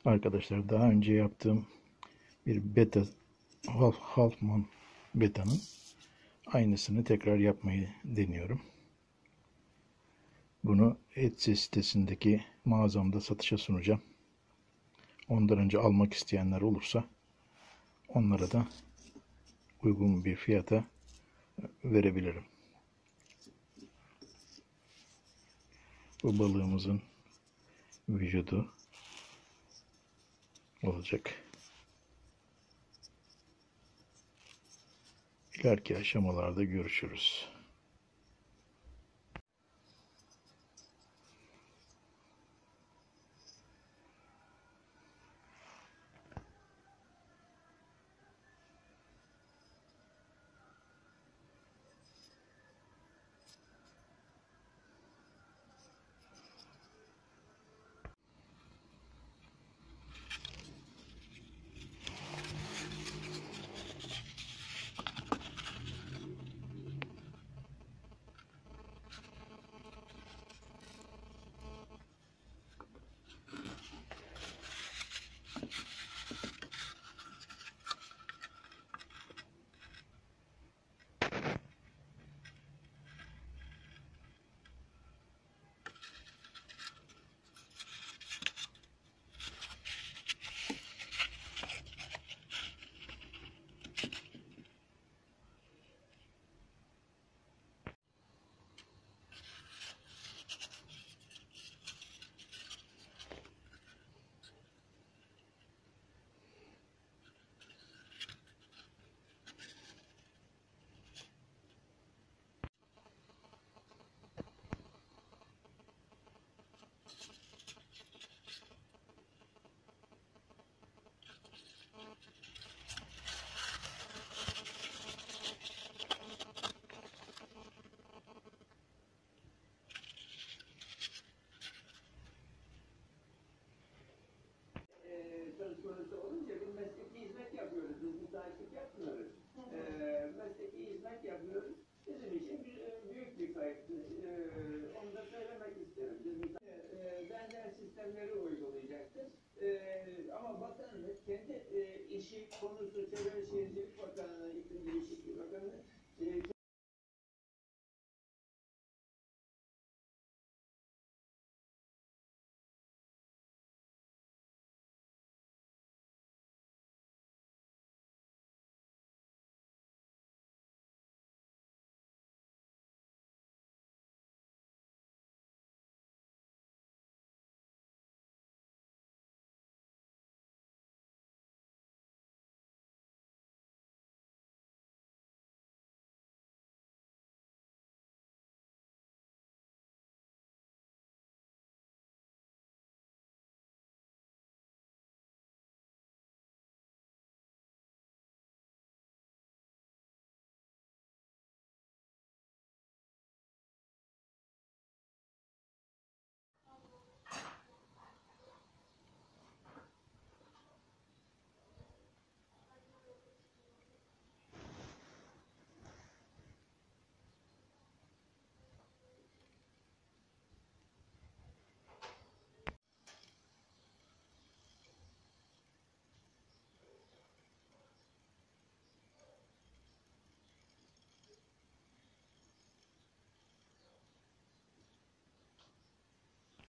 Arkadaşlar daha önce yaptığım bir beta Halfman beta'nın aynısını tekrar yapmayı deniyorum. Bunu Etsy sitesindeki mağazamda satışa sunacağım. Ondan önce almak isteyenler olursa onlara da uygun bir fiyata verebilirim. Bu balığımızın vücudu olacak. İleriki aşamalarda görüşürüz. Çalışması olunca bir mesleki hizmet yapıyoruz. Biz müteahhitlik yapmıyoruz. Mesleki hizmet yapıyoruz. Bizim için büyük bir kayıp. Onu da söylemek isterim. Biz benzer sistemleri uyguluyoruz.